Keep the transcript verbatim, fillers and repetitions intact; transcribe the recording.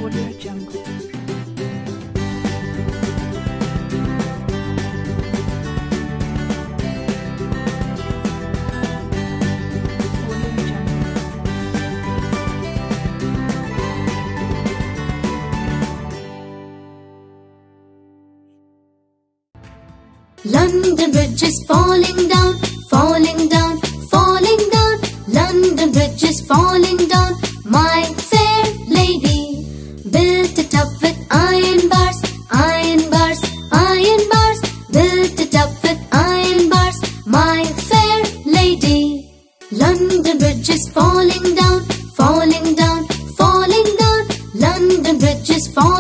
Audio Jungle. London Bridge is falling down, falling down, falling down. London Bridge is falling down, my fair lady. Built it up with iron bars, iron bars, iron bars. Built it up with iron bars, my fair lady. London Bridge is falling down, falling down, falling down. London Bridge is falling down.